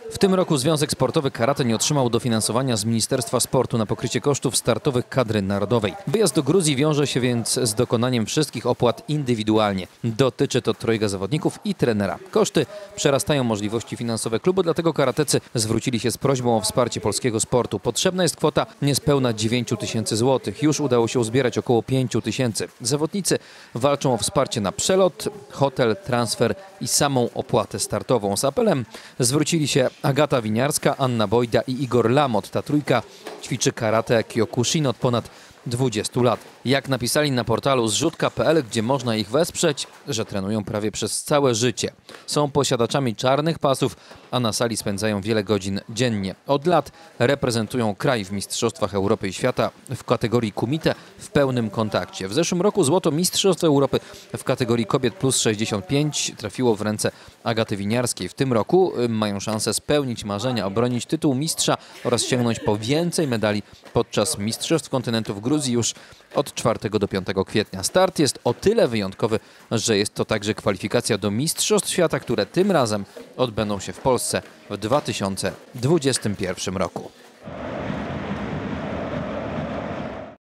W tym roku Związek Sportowy Karate nie otrzymał dofinansowania z Ministerstwa Sportu na pokrycie kosztów startowych kadry narodowej. Wyjazd do Gruzji wiąże się więc z dokonaniem wszystkich opłat indywidualnie. Dotyczy to trojga zawodników i trenera. Koszty przerastają możliwości finansowe klubu, dlatego karatecy zwrócili się z prośbą o wsparcie polskiego sportu. Potrzebna jest kwota niespełna 9 tysięcy złotych. Już udało się uzbierać około 5 tysięcy. Zawodnicy walczą o wsparcie na przelot, hotel, transfer i samą opłatę startową. Z apelem zwrócili się Agata Winiarska, Anna Bojda i Igor Lamot. Ta trójka ćwiczy karate Kyokushin od ponad 20 lat. Jak napisali na portalu zrzutka.pl, gdzie można ich wesprzeć, że trenują prawie przez całe życie. Są posiadaczami czarnych pasów, a na sali spędzają wiele godzin dziennie. Od lat reprezentują kraj w Mistrzostwach Europy i Świata w kategorii kumite w pełnym kontakcie. W zeszłym roku złoto Mistrzostw Europy w kategorii kobiet plus 65 trafiło w ręce Agaty Winiarskiej. W tym roku mają szansę spełnić marzenia, obronić tytuł mistrza oraz sięgnąć po więcej medali podczas Mistrzostw Kontynentu w Gruzji już od 4 do 5 kwietnia. Start jest o tyle wyjątkowy, że jest to także kwalifikacja do Mistrzostw Świata, które tym razem odbędą się w Polsce w 2021 roku.